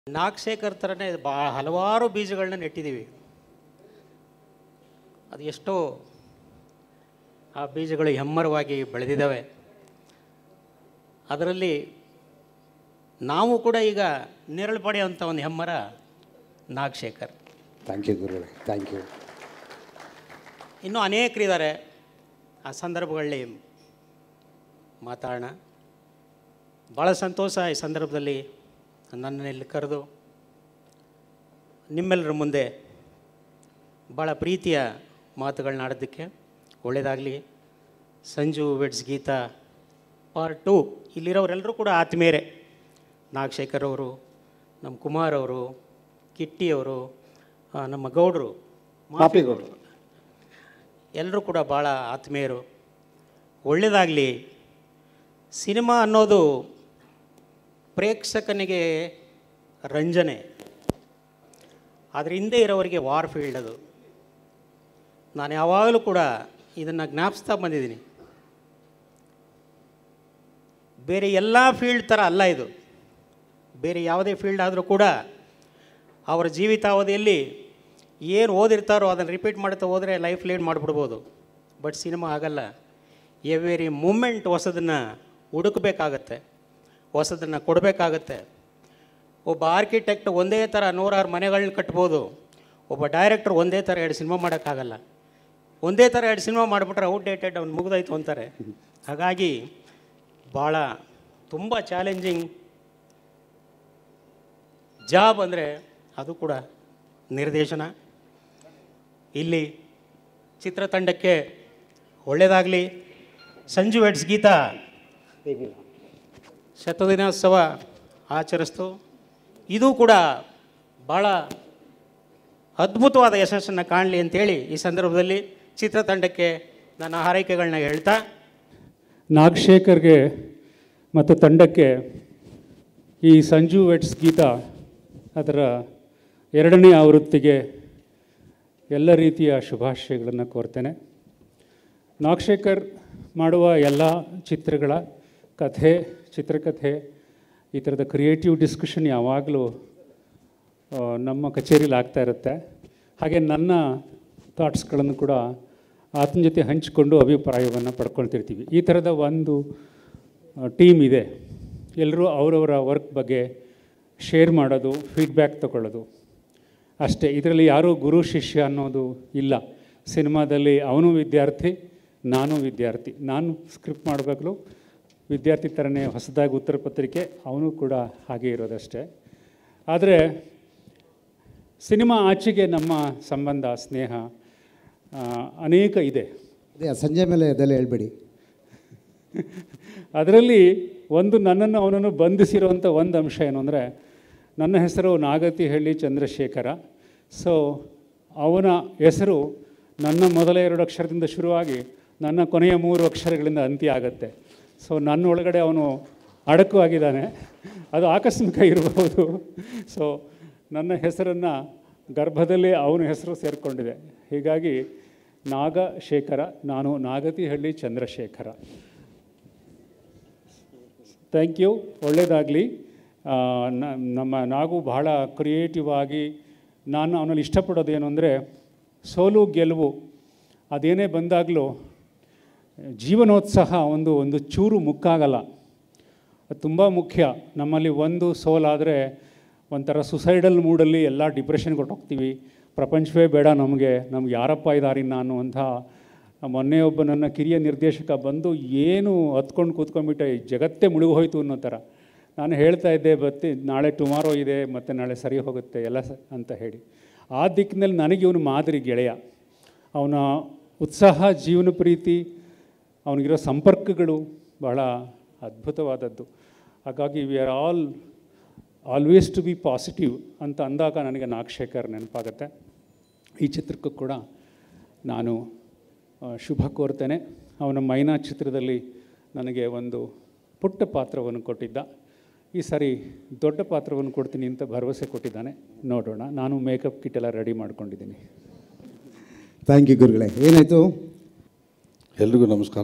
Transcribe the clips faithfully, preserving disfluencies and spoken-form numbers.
ನಾಗಶೇಖರ್ ಥರನೇ ಬಾ ಹಲವಾರು ಬೀಜಗಳನ್ನ ನೆಟ್ಟಿದ್ದೀವಿ. ಅದು ಎಷ್ಟೋ ಆ ಬೀಜಗಳು ಹೆಮ್ಮರವಾಗಿ ಬೆಳೆದಿದ್ದಾವೆ. ಅದರಲ್ಲಿ ನಾವು ಕೂಡ ಈಗ ನೆರಳು ಪಡೆಯುವಂಥ ಒಂದು ಹೆಮ್ಮರ ನಾಗಶೇಖರ್. ಥ್ಯಾಂಕ್ ಯು ಗುರುಗಳೇ, ಥ್ಯಾಂಕ್ ಯು. ಇನ್ನೂ ಅನೇಕರಿದ್ದಾರೆ, ಆ ಸಂದರ್ಭಗಳಲ್ಲಿ ಮಾತಾಡೋಣ. ಭಾಳ ಸಂತೋಷ ಈ ಸಂದರ್ಭದಲ್ಲಿ ನನ್ನಲ್ಲಿ ಕರೆದು ನಿಮ್ಮೆಲ್ಲರ ಮುಂದೆ ಭಾಳ ಪ್ರೀತಿಯ ಮಾತುಗಳನ್ನ ಆಡೋದಕ್ಕೆ. ಒಳ್ಳೆಯದಾಗಲಿ. Sanju weds Geetha part two. ಇಲ್ಲಿರೋರೆಲ್ಲರೂ ಕೂಡ ಆತ್ಮೀಯರೇ. ನಾಗಶೇಖರ್ ಅವರು, ನಮ್ಮ ಕುಮಾರ್ ಅವರು, ಕಿಟ್ಟಿಯವರು, ನಮ್ಮ ಗೌಡರು, ಮಾಪಿಗೌಡರು, ಎಲ್ಲರೂ ಕೂಡ ಭಾಳ ಆತ್ಮೀಯರು. ಒಳ್ಳೆಯದಾಗಲಿ. ಸಿನಿಮಾ ಅನ್ನೋದು ಪ್ರೇಕ್ಷಕನಿಗೆ ರಂಜನೆ, ಅದರ ಹಿಂದೆ ಇರೋವರಿಗೆ ವಾರ್ ಫೀಲ್ಡ್. ಅದು ನಾನು ಯಾವಾಗಲೂ ಕೂಡ ಇದನ್ನು ಜ್ಞಾಪಿಸ್ತಾ ಬಂದಿದ್ದೀನಿ. ಬೇರೆ ಎಲ್ಲ ಫೀಲ್ಡ್ ಥರ ಅಲ್ಲ ಇದು. ಬೇರೆ ಯಾವುದೇ ಫೀಲ್ಡ್ ಆದರೂ ಕೂಡ ಅವರ ಜೀವಿತಾವಧಿಯಲ್ಲಿ ಏನು ಓದಿರ್ತಾರೋ ಅದನ್ನು ರಿಪೀಟ್ ಮಾಡ್ತಾ ಹೋದರೆ ಲೈಫ್ ಲೀಡ್ ಮಾಡಿಬಿಡ್ಬೋದು. ಬಟ್ ಸಿನಿಮಾ ಆಗಲ್ಲ. ಎವ್ರಿ ಮೂಮೆಂಟ್ ಹೊಸದನ್ನು ಹುಡುಕಬೇಕಾಗತ್ತೆ, ಹೊಸದನ್ನು ಕೊಡಬೇಕಾಗತ್ತೆ. ಒಬ್ಬ ಆರ್ಕಿಟೆಕ್ಟ್ ಒಂದೇ ಥರ ನೂರಾರು ಮನೆಗಳನ್ನ ಕಟ್ಬೋದು. ಒಬ್ಬ ಡೈರೆಕ್ಟರ್ ಒಂದೇ ಥರ ಎರಡು ಸಿನಿಮಾ ಮಾಡೋಕ್ಕಾಗಲ್ಲ. ಒಂದೇ ಥರ ಎರಡು ಸಿನಿಮಾ ಮಾಡಿಬಿಟ್ರೆ ಔಟ್ಡೇಟೆಡ್, ಅವ್ನು ಮುಗಿದೋಯ್ತು ಅಂತಾರೆ. ಹಾಗಾಗಿ ಭಾಳ ತುಂಬ ಚಾಲೆಂಜಿಂಗ್ ಜಾಬ್ ಅಂದರೆ ಅದು ಕೂಡ ನಿರ್ದೇಶನ. ಇಲ್ಲಿ ಚಿತ್ರತಂಡಕ್ಕೆ ಒಳ್ಳೆಯದಾಗಲಿ. ಸಂಜು ವೆಡ್ಸ್ ಗೀತಾ ಶತದಿನೋತ್ಸವ ಆಚರಿಸ್ತು. ಇದು ಕೂಡ ಭಾಳ ಅದ್ಭುತವಾದ ಯಶಸ್ಸನ್ನು ಕಾಣಲಿ ಅಂತೇಳಿ ಈ ಸಂದರ್ಭದಲ್ಲಿ ಚಿತ್ರತಂಡಕ್ಕೆ ನನ್ನ ಹಾರೈಕೆಗಳನ್ನ ಹೇಳ್ತಾ, ನಾಗಶೇಖರ್ಗೆ ಮತ್ತು ತಂಡಕ್ಕೆ ಈ ಸಂಜು ವೆಡ್ಸ್ ಗೀತಾ ಅದರ ಎರಡನೇ ಆವೃತ್ತಿಗೆ ಎಲ್ಲ ರೀತಿಯ ಶುಭಾಶಯಗಳನ್ನು ಕೋರ್ತೇನೆ. ನಾಗಶೇಖರ್ ಮಾಡುವ ಎಲ್ಲ ಚಿತ್ರಗಳ ಕಥೆ, ಚಿತ್ರಕಥೆ, ಈ ಥರದ ಕ್ರಿಯೇಟಿವ್ ಡಿಸ್ಕಷನ್ ಯಾವಾಗಲೂ ನಮ್ಮ ಕಚೇರಿಲಿ ಆಗ್ತಾ ಇರುತ್ತೆ. ಹಾಗೆ ನನ್ನ ಥಾಟ್ಸ್ಗಳನ್ನು ಕೂಡ ಆತನ ಜೊತೆ ಹಂಚಿಕೊಂಡು ಅಭಿಪ್ರಾಯವನ್ನು ಪಡ್ಕೊಳ್ತಿರ್ತೀವಿ. ಈ ಥರದ ಒಂದು ಟೀಮ್ ಇದೆ. ಎಲ್ಲರೂ ಅವರವರ ವರ್ಕ್ ಬಗ್ಗೆ ಶೇರ್ ಮಾಡೋದು, ಫೀಡ್ಬ್ಯಾಕ್ ತಗೊಳ್ಳೋದು ಅಷ್ಟೇ. ಇದರಲ್ಲಿ ಯಾರೂ ಗುರು ಶಿಷ್ಯ ಅನ್ನೋದು ಇಲ್ಲ. ಸಿನಿಮಾದಲ್ಲಿ ಅವನು ವಿದ್ಯಾರ್ಥಿ, ನಾನು ವಿದ್ಯಾರ್ಥಿ. ನಾನು ಸ್ಕ್ರಿಪ್ಟ್ ಮಾಡಬೇಕಲು ವಿದ್ಯಾರ್ಥಿ ಥರನೇ ಹೊಸದಾಗಿ ಉತ್ತರ ಪತ್ರಿಕೆ, ಅವನು ಕೂಡ ಹಾಗೆ ಇರೋದಷ್ಟೇ. ಆದರೆ ಸಿನಿಮಾ ಆಚೆಗೆ ನಮ್ಮ ಸಂಬಂಧ, ಸ್ನೇಹ ಅನೇಕ ಇದೆ. ಅದೇ ಸಂಜೆ ಮೇಲೆ ಅದೆಲ್ಲ ಹೇಳ್ಬೇಡಿ. ಅದರಲ್ಲಿ ಒಂದು ನನ್ನನ್ನು ಅವನನ್ನು ಬಂಧಿಸಿರುವಂಥ ಒಂದು ಅಂಶ ಏನು ಅಂದರೆ, ನನ್ನ ಹೆಸರು ನಾಗತಿಹಳ್ಳಿ ಚಂದ್ರಶೇಖರ. ಸೊ ಅವನ ಹೆಸರು ನನ್ನ ಮೊದಲ ಎರಡು ಅಕ್ಷರದಿಂದ ಶುರುವಾಗಿ ನನ್ನ ಕೊನೆಯ ಮೂರು ಅಕ್ಷರಗಳಿಂದ ಅಂತ್ಯ ಆಗುತ್ತೆ. ಸೊ ನನ್ನ ಒಳಗಡೆ ಅವನು ಅಡಕು ಆಗಿದ್ದಾನೆ. ಅದು ಆಕಸ್ಮಿಕ ಇರಬಹುದು. ಸೊ ನನ್ನ ಹೆಸರನ್ನು ಗರ್ಭದಲ್ಲಿ ಅವನ ಹೆಸರು ಸೇರಿಕೊಂಡಿದೆ. ಹೀಗಾಗಿ ನಾಗಶೇಖರ, ನಾನು ನಾಗತಿಹಳ್ಳಿ ಚಂದ್ರಶೇಖರ. Thank you. ಒಳ್ಳೆಯದಾಗಲಿ. ನಮ್ಮ ನಾಗು ಬಹಳ ಕ್ರಿಯೇಟಿವ್ ಆಗಿ, ನಾನು ಅವನಲ್ಲಿ ಇಷ್ಟಪಡೋದೇನು ಅಂದರೆ ಸೋಲು ಗೆಲುವು ಅದೇನೇ ಬಂದಾಗಲೂ ಜೀವನೋತ್ಸಾಹ ಒಂದು ಒಂದು ಚೂರು ಮುಕ್ಕಾಗಲ್ಲ. ಅದು ತುಂಬ ಮುಖ್ಯ. ನಮ್ಮಲ್ಲಿ ಒಂದು ಸೋಲಾದರೆ ಒಂಥರ ಸುಸೈಡಲ್ ಮೂಡಲ್ಲಿ ಎಲ್ಲ ಡಿಪ್ರೆಷನ್ಗೆ ಹೊರಟೋಗ್ತೀವಿ. ಪ್ರಪಂಚವೇ ಬೇಡ ನಮಗೆ, ನಮ್ಗೆ ಯಾರಪ್ಪ ಇದ್ದಾರಿನ್ನ ಅನ್ನುವಂಥ. ಮೊನ್ನೆ ಒಬ್ಬ ನನ್ನ ಕಿರಿಯ ನಿರ್ದೇಶಕ ಬಂದು ಏನು ಹತ್ಕೊಂಡು ಕೂತ್ಕೊಂಡ್ಬಿಟ್ಟೆ, ಜಗತ್ತೇ ಮುಳುಗೋಯ್ತು ಅನ್ನೋ ಥರ. ನಾನು ಹೇಳ್ತಾ ಇದ್ದೆ, ಬತ್ತಿ ನಾಳೆ ಟುಮಾರೋ ಇದೆ, ಮತ್ತು ನಾಳೆ ಸರಿ ಹೋಗುತ್ತೆ ಎಲ್ಲ ಸ ಅಂತ ಹೇಳಿ. ಆ ದಿಕ್ಕಿನಲ್ಲಿ ನನಗೆ ಇವನು ಮಾದರಿ ಗೆಳೆಯ. ಅವನ ಉತ್ಸಾಹ, ಜೀವನ ಪ್ರೀತಿ, ಅವನಿಗಿರೋ ಸಂಪರ್ಕಗಳು ಬಹಳ ಅದ್ಭುತವಾದದ್ದು. ಹಾಗಾಗಿ we are all always to be positive ಅಂತ ಅಂದಾಗ ನನಗೆ ನಾಗಶೇಖರ್ ನೆನಪಾಗುತ್ತೆ. ಈ ಚಿತ್ರಕ್ಕೂ ಕೂಡ ನಾನು ಶುಭ ಕೋರ್ತೇನೆ. ಅವನ ಮೈನಾ ಚಿತ್ರದಲ್ಲಿ ನನಗೆ ಒಂದು ಪುಟ್ಟ ಪಾತ್ರವನ್ನು ಕೊಟ್ಟಿದ್ದ. ಈ ಸಾರಿ ದೊಡ್ಡ ಪಾತ್ರವನ್ನು ಕೊಡ್ತೀನಿ ಅಂತ ಭರವಸೆ ಕೊಟ್ಟಿದ್ದಾನೆ. ನೋಡೋಣ. ನಾನು ಮೇಕಪ್ ಕಿಟ್ ಎಲ್ಲ ರೆಡಿ ಮಾಡ್ಕೊಂಡಿದ್ದೀನಿ. ಥ್ಯಾಂಕ್ ಯು ಗುರುಗಳೇ. ಏನಾಯಿತು? ಎಲ್ರಿಗೂ ನಮಸ್ಕಾರ.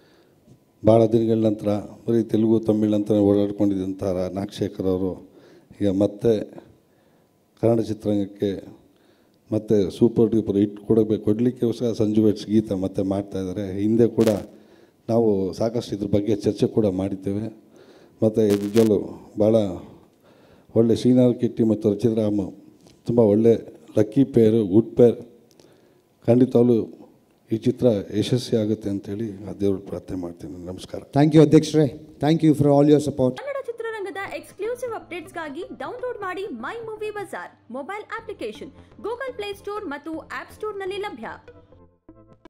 ಭಾಳ ದಿನಗಳ ನಂತರ ಬರೀ ತೆಲುಗು ತಮಿಳ್ ಅಂತ ಓಡಾಡ್ಕೊಂಡಿದ್ದಂಥ ನಾಗಶೇಖರ್ ಅವರು ಈಗ ಮತ್ತೆ ಕನ್ನಡ ಚಿತ್ರರಂಗಕ್ಕೆ ಮತ್ತು ಸೂಪರ್ ಡೂಪರ್ ಹಿಟ್ ಕೊಡಬೇಕು ಕೊಡಲಿಕ್ಕೋಸ್ಕರ ಸಂಜು ವೆಡ್ಸ್ ಗೀತ ಮತ್ತೆ ಮಾಡ್ತಾಯಿದ್ದಾರೆ. ಹಿಂದೆ ಕೂಡ ನಾವು ಸಾಕಷ್ಟು ಇದ್ರ ಬಗ್ಗೆ ಚರ್ಚೆ ಕೂಡ ಮಾಡಿದ್ದೇವೆ. ಮತ್ತು ನಿಜವಲ್ಲೂ ಭಾಳ ಒಳ್ಳೆ ಶ್ರೀನಾಥ್ ಕಿಟ್ಟಿ ಮತ್ತು ರಚಿತರಾಮ್ ತುಂಬ ಒಳ್ಳೆ ಲಕ್ಕಿ ಪೇರು, ಗುಡ್ ಪೇರ್. ಖಂಡಿತವಾಗ್ಲೂ ಈ ಚಿತ್ರ ಯಶಸ್ವಿ ಆಗುತ್ತೆ ಅಂತೇಳಿ ಆ ದೇವ್ರ ಪ್ರಾರ್ಥನೆ ಮಾಡ್ತೀನಿ. ನಮಸ್ಕಾರ. ಥ್ಯಾಂಕ್ ಯು ಅಧ್ಯಕ್ಷರೇ. Thank you for all your support. Kannada ಚಿತ್ರರಂಗದ ಎಕ್ಸ್ಕ್ಲೂಸಿವ್ ಅಪ್ಡೇಟ್ಸ್ಗಾಗಿ ಡೌನ್ಲೋಡ್ ಮಾಡಿ My Movie Bazaar mobile application Google Play Store ಮತ್ತು ಆಪ್ ಸ್ಟೋರ್ನಲ್ಲಿ ಲಭ್ಯ.